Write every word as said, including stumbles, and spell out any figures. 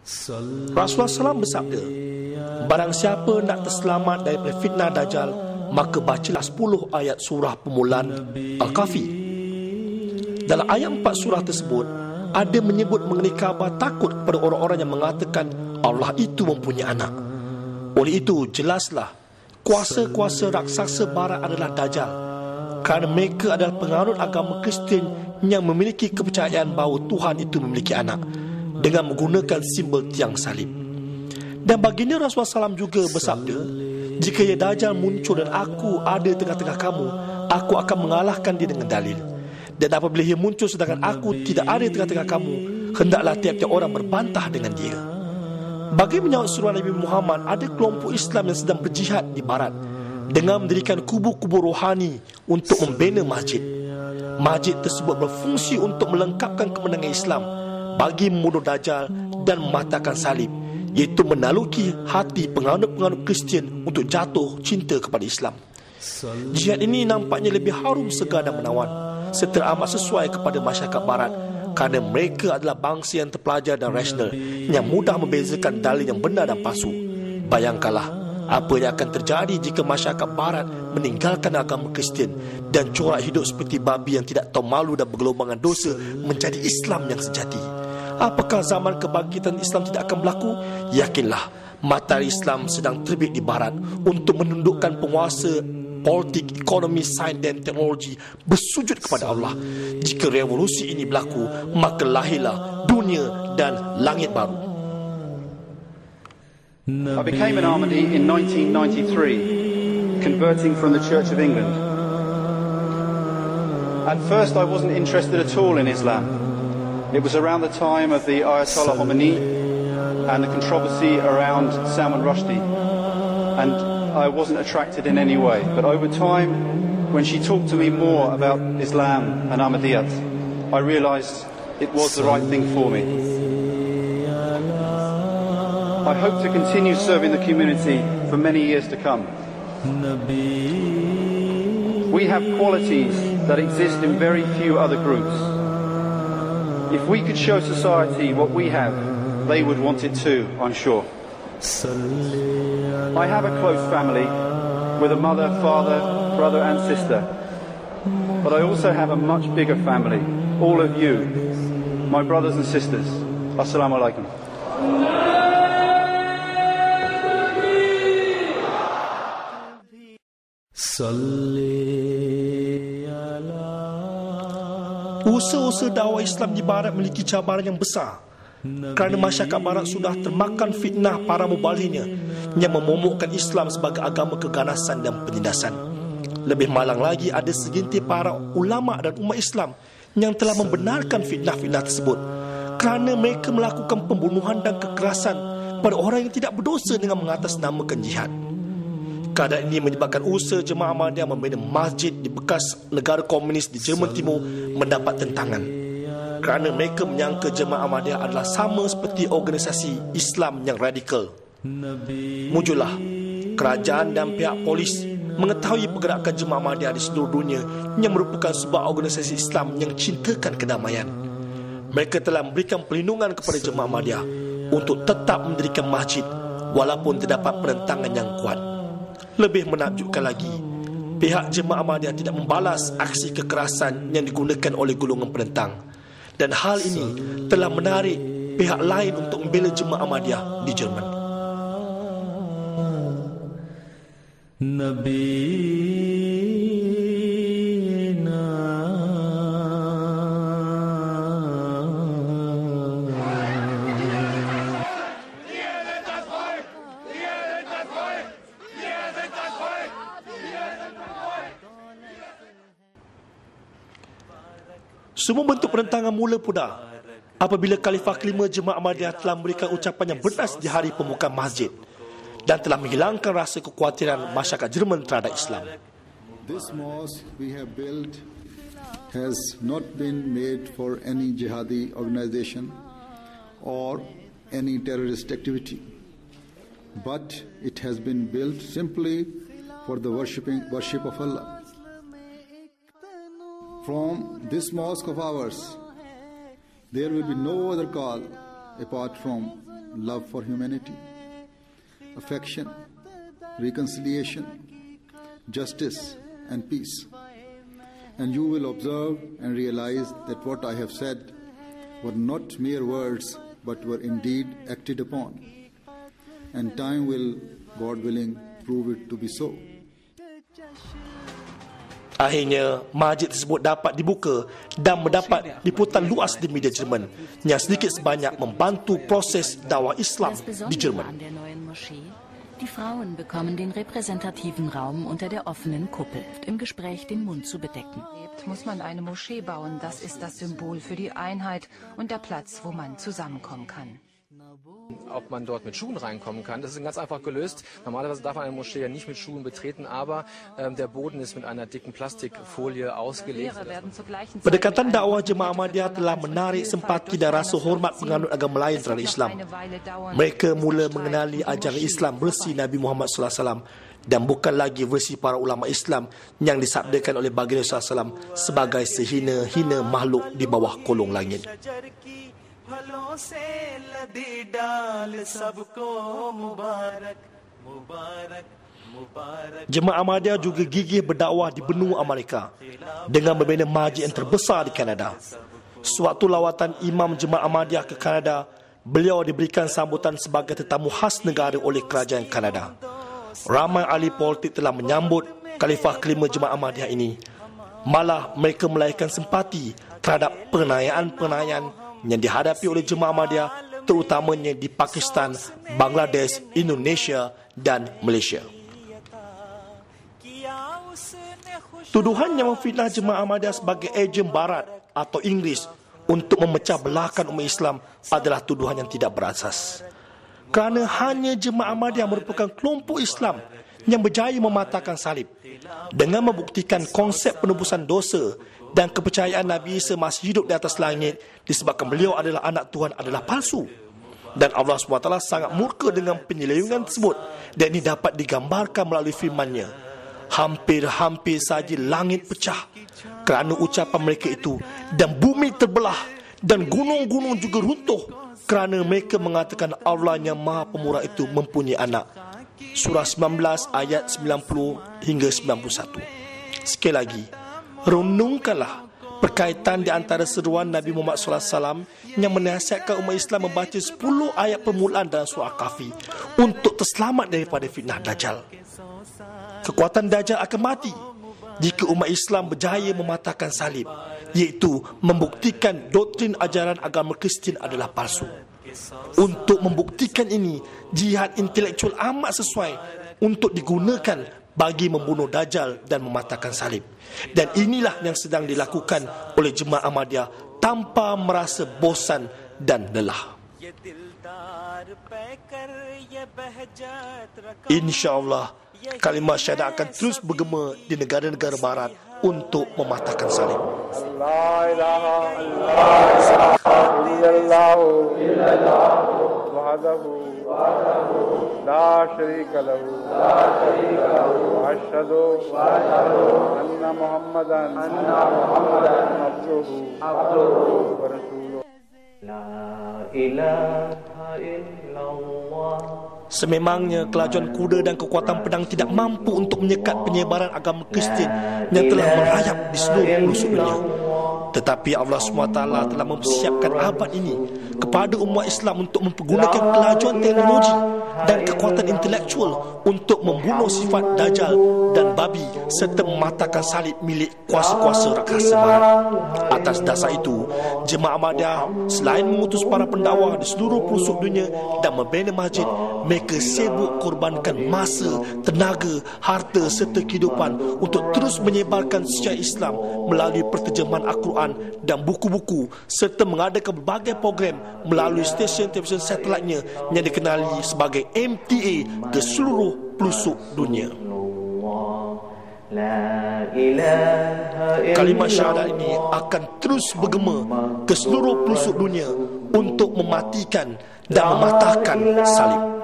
Rasulullah sallallahu alaihi wasallam bersabda, barang siapa nak terselamat daripada fitnah Dajjal, maka bacalah sepuluh ayat surah permulaan Al-Kahfi. Dalam ayat empat surah tersebut ada menyebut mengenai kabar takut kepada orang-orang yang mengatakan Allah itu mempunyai anak. Oleh itu jelaslah kuasa-kuasa raksasa barat adalah Dajjal, kerana mereka adalah penganut agama Kristian yang memiliki kepercayaan bahawa Tuhan itu memiliki anak dengan menggunakan simbol tiang salib. Dan baginda Rasulullah sallallahu alaihi wasallam juga bersabda, jika ya Dajjal muncul dan aku ada tengah-tengah kamu, aku akan mengalahkan dia dengan dalil. Dan apabila dia muncul sedangkan aku tidak ada tengah-tengah kamu, hendaklah tiap-tiap orang berbantah dengan dia. Bagi menyahut seruan Nabi Muhammad, ada kelompok Islam yang sedang berjihad di barat dengan mendirikan kubu-kubu rohani untuk membina masjid. Masjid tersebut berfungsi untuk melengkapkan kemenangan Islam bagi membunuh Dajjal dan mematahkan salib, iaitu menaluki hati penganut-penganut Kristian untuk jatuh cinta kepada Islam. Jihad ini nampaknya lebih harum, segar dan menawan, serta amat sesuai kepada masyarakat barat, kerana mereka adalah bangsa yang terpelajar dan rasional, yang mudah membezakan dalil yang benar dan palsu. Bayangkanlah apa yang akan terjadi jika masyarakat barat meninggalkan agama Kristian dan corak hidup seperti babi yang tidak tahu malu dan bergelombangan dosa menjadi Islam yang sejati. Apakah zaman kebangkitan Islam tidak akan berlaku? Yakinlah, matahari Islam sedang terbit di barat untuk menundukkan penguasa politik, ekonomi, sains dan teknologi bersujud kepada Allah. Jika revolusi ini berlaku, maka lahirlah dunia dan langit baru. I became an Ahmadi in nineteen ninety-three, converting from the Church of England. At first I wasn't interested at all in Islam. It was around the time of the Ayatollah Khomeini and the controversy around Salman Rushdie, and I wasn't attracted in any way. But over time, when she talked to me more about Islam and Ahmadiyyat, I realised it was the right thing for me. I hope to continue serving the community for many years to come. We have qualities that exist in very few other groups. If we could show society what we have, they would want it too, I'm sure. I have a close family with a mother, father, brother and sister. But I also have a much bigger family, all of you, my brothers and sisters. Assalamu alaikum. Usaha-usaha dakwah Islam di barat memiliki cabaran yang besar, kerana masyarakat barat sudah termakan fitnah para mubalihnya yang memomokkan Islam sebagai agama keganasan dan penindasan. Lebih malang lagi, ada segelintir para ulama dan umat Islam yang telah membenarkan fitnah-fitnah tersebut, kerana mereka melakukan pembunuhan dan kekerasan pada orang yang tidak berdosa dengan mengatasnamakan jihad. Keadaan ini menyebabkan usaha Jemaah Ahmadiyah membina masjid di bekas negara komunis di Jerman Timur mendapat tentangan, kerana mereka menyangka Jemaah Ahmadiyah adalah sama seperti organisasi Islam yang radikal. Muncullah kerajaan dan pihak polis mengetahui pergerakan Jemaah Ahmadiyah di seluruh dunia yang merupakan sebuah organisasi Islam yang cintakan kedamaian. Mereka telah memberikan perlindungan kepada Jemaah Ahmadiyah untuk tetap mendirikan masjid walaupun terdapat penentangan yang kuat. Lebih menakjubkan lagi, pihak Jemaah Ahmadiyah tidak membalas aksi kekerasan yang digunakan oleh golongan penentang, dan hal ini telah menarik pihak lain untuk membela Jemaah Ahmadiyah di Jerman. Semua bentuk penentangan mula pudar apabila Khalifah kelima Jemaah Ahmadiyah telah memberikan ucapan yang berdas di hari pembukaan masjid dan telah menghilangkan rasa kekhawatiran masyarakat Jerman terhadap Islam. This mosque we have built has not been made for any jihadi organization or any terrorist activity, but it has been built simply for the worshiping worship of Allah. From this mosque of ours, there will be no other call apart from love for humanity, affection, reconciliation, justice, and peace. And you will observe and realize that what I have said were not mere words, but were indeed acted upon. And time will, God willing, prove it to be so. Akhirnya, masjid tersebut dapat dibuka dan mendapat liputan luas di media Jerman yang sedikit sebanyak membantu proses dakwah Islam di Jerman. Die Frauen bekommen den repräsentativen Raum unter der offenen Kuppel, im Gespräch den Mund zu bedecken. Muss man eine Moschee bauen, das ist das Symbol für die Einheit und der Platz, wo man zusammenkommen kann. Ob man dort mit Schuhen reinkommen kann, das ist ganz einfach gelöst. Normalerweise darf man eine Moschee ja nicht mit Schuhen betreten, aber ähm, der Boden ist mit einer dicken Plastikfolie ausgelegt. Pendekatan dakwah Jemaah Ahmadiyah telah menarik simpati dan rasa hormat penganut agama lain terhadap Islam. Mereka mula mengenali ajaran Islam versi Nabi Muhammad sallallahu alaihi wasallam dan bukan lagi versi para ulama Islam yang disabdakan oleh baginda sallallahu alaihi wasallam sebagai sehina-hina makhluk di bawah kolong langit. Jemaah Ahmadiyah juga gigih berdakwah di benua Amerika dengan membina masjid yang terbesar di Kanada. Sewaktu lawatan Imam Jemaah Ahmadiyah ke Kanada, beliau diberikan sambutan sebagai tetamu khas negara oleh kerajaan Kanada. Ramai ahli politik telah menyambut Khalifah kelima Jemaah Ahmadiyah ini. Malah mereka melahirkan simpati terhadap penganiayaan-penganiayaan yang dihadapi oleh Jemaah Ahmadiyah, terutamanya di Pakistan, Bangladesh, Indonesia dan Malaysia. Tuduhan yang memfitnah Jemaah Ahmadiyah sebagai ejen Barat atau Inggeris untuk memecah belahkan umat Islam adalah tuduhan yang tidak berasas. Kerana hanya Jemaah Ahmadiyah merupakan kelompok Islam yang berjaya mematahkan salib dengan membuktikan konsep penebusan dosa dan kepercayaan Nabi Isa masih hidup di atas langit disebabkan beliau adalah anak Tuhan adalah palsu. Dan Allah subhanahu wa taala sangat murka dengan penyelewengan tersebut, dan ini dapat digambarkan melalui firman-Nya. Hampir-hampir saja langit pecah kerana ucapan mereka itu, dan bumi terbelah dan gunung-gunung juga runtuh kerana mereka mengatakan Allah yang Maha Pemurah itu mempunyai anak. Surah sembilan belas ayat sembilan puluh hingga sembilan puluh satu. Sekali lagi, renungkanlah perkaitan di antara seruan Nabi Muhammad sallallahu alaihi wasallam yang menasihatkan umat Islam membaca sepuluh ayat permulaan dalam surah Kahfi untuk terselamat daripada fitnah Dajjal. Kekuatan Dajjal akan mati jika umat Islam berjaya mematahkan salib, iaitu membuktikan doktrin ajaran agama Kristian adalah palsu. Untuk membuktikan ini, jihad intelektual amat sesuai untuk digunakan bagi membunuh Dajjal dan mematahkan salib. Dan inilah yang sedang dilakukan oleh Jemaah Ahmadiyah tanpa merasa bosan dan lelah. InsyaAllah, kalimah syahadat akan terus bergema di negara-negara barat untuk mematahkan salib. La ilaha illallah wahdahu la syarika lahu wa asyhadu anna Muhammadan abduhu wa rasuluh. La ilaha illallah. Sememangnya kelajuan kuda dan kekuatan pedang tidak mampu untuk menyekat penyebaran agama Kristian yang telah merayap di seluruh pelosok dunia. Tetapi Allah subhanahu wa taala telah mempersiapkan abad ini kepada umat Islam untuk mempergunakan kelajuan teknologi dan kekuatan intelektual untuk membunuh sifat Dajjal dan babi serta mematahkan salib milik kuasa-kuasa raksasa barat. Atas dasar itu, Jemaah Ahmadiyah selain mengutus para pendakwah di seluruh pelosok dunia dan membina masjid, mereka sibuk korbankan masa, tenaga, harta serta kehidupan untuk terus menyebarkan sejarah Islam melalui perterjemahan Al-Quran dan buku-buku serta mengadakan berbagai program melalui stesen televisyen satelitnya yang dikenali sebagai M T A ke seluruh pelosok dunia. Kalimah syahadat ini akan terus bergema ke seluruh pelosok dunia untuk mematikan dan mematahkan salib.